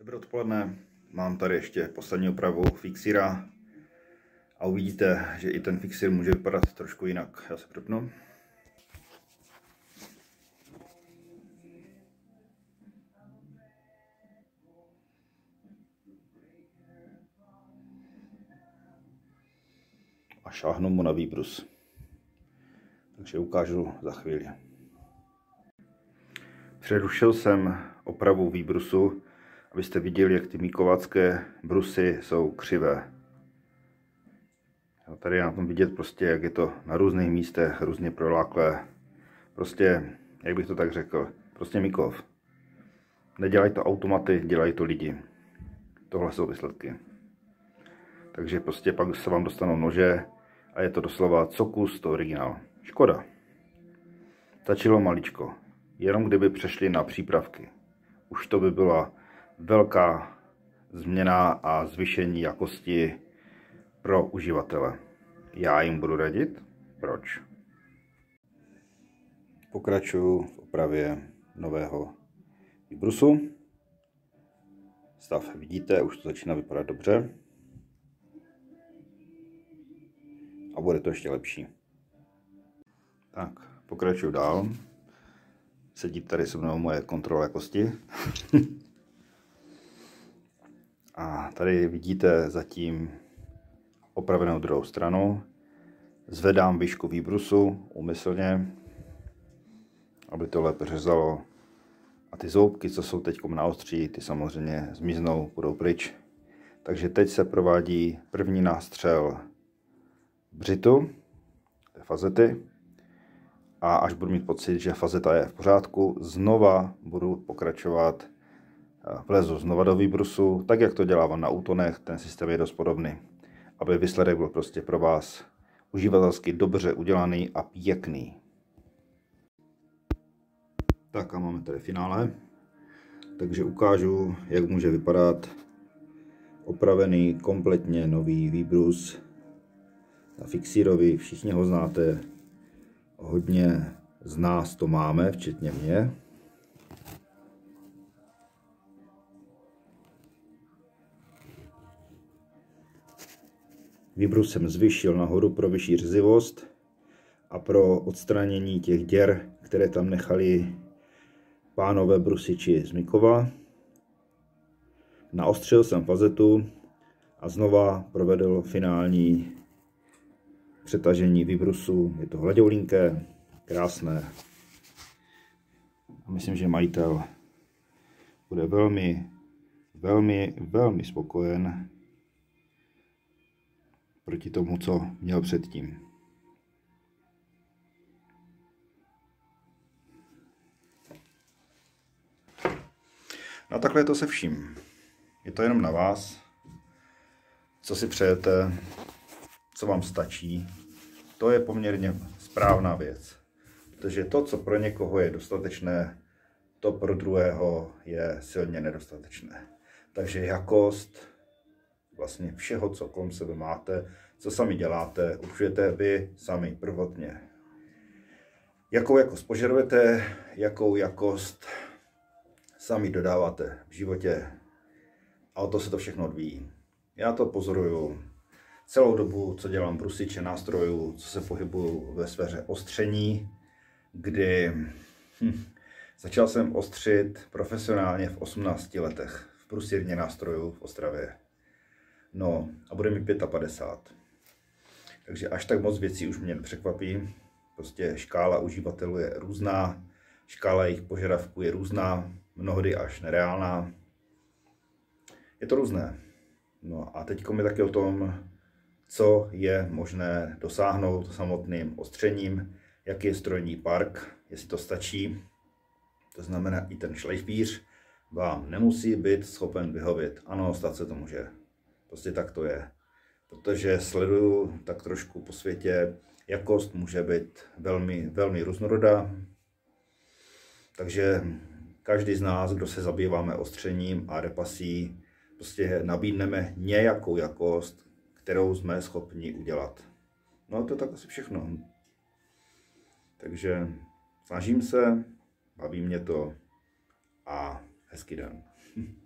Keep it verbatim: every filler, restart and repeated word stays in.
Dobré odpoledne, mám tady ještě poslední opravu fixíra a uvidíte, že i ten fixír může vypadat trošku jinak. Já se propnu. A šáhnu mu na výbrus. Takže ukážu za chvíli. Přerušil jsem opravu výbrusu, abyste viděli, jak ty míkovacké brusy jsou křivé. Tady je na tom vidět prostě, jak je to na různých místech různě proláklé. Prostě, jak bych to tak řekl, prostě míkov. Nedělají to automaty, dělají to lidi. Tohle jsou výsledky. Takže prostě pak se vám dostanou nože a je to doslova co kus to originál. Škoda. Stačilo maličko. Jenom kdyby přešli na přípravky. Už to by byla velká změna a zvýšení jakosti pro uživatele. Já jim budu radit. Proč? Pokračuju v opravě nového výbrusu. Stav vidíte, už to začíná vypadat dobře. A bude to ještě lepší. Tak, pokračuju dál. Sedí tady se mnou moje kontrola jakosti. A tady vidíte zatím opravenou druhou stranu. Zvedám výšku výbrusu úmyslně, aby to lépe řezalo. A ty zoubky, co jsou teď na ostří, ty samozřejmě zmiznou, budou pryč. Takže teď se provádí první nástřel břitu, té fazety. A až budu mít pocit, že fazeta je v pořádku, znova budu pokračovat, vlezu znova do výbrusu, tak jak to dělávám na útonech, ten systém je dost podobný. Aby výsledek byl prostě pro vás uživatelsky dobře udělaný a pěkný. Tak a máme tady finále. Takže ukážu, jak může vypadat opravený kompletně nový výbrus na fixírovi. Všichni ho znáte. Hodně z nás to máme, včetně mě. Výbrus jsem zvýšil nahoru pro vyšší řezivost a pro odstranění těch děr, které tam nechali pánové brusiči z Mykova. Naostřil jsem fazetu a znova provedl finální přetažení výbrusu. Je to hladoulinké, krásné. A myslím, že majitel bude velmi, velmi, velmi spokojen proti tomu, co měl předtím. No takhle je to se vším. Je to jenom na vás, co si přejete, co vám stačí. To je poměrně správná věc. Protože to, co pro někoho je dostatečné, to pro druhého je silně nedostatečné. Takže jakost vlastně všeho, co kolem sebe máte, co sami děláte, určujete vy sami prvotně. Jakou jakost požadujete, jakou jakost sami dodáváte v životě. A o to se to všechno odvíjí. Já to pozoruju celou dobu, co dělám brusiče nástrojů, co se pohybuju ve sféře ostření, kdy hm, začal jsem ostřit profesionálně v osmnácti letech v brusírně nástrojů v Ostravě. No a bude mi padesát pět. Takže až tak moc věcí už mě nepřekvapí. Prostě škála uživatelů je různá, škála jejich požadavků je různá, mnohdy až nereálná. Je to různé. No a teď je taky o tom, co je možné dosáhnout samotným ostřením, jaký je strojní park, jestli to stačí. To znamená, i ten šlejfíř vám nemusí být schopen vyhovět. Ano, stát se to může. Prostě tak to je. Protože sleduju tak trošku po světě, jakost může být velmi, velmi různorodá. Takže každý z nás, kdo se zabýváme ostřením a repasí, prostě nabídneme nějakou jakost, kterou jsme schopni udělat. No to je tak asi všechno. Takže snažím se, baví mě to a hezký den.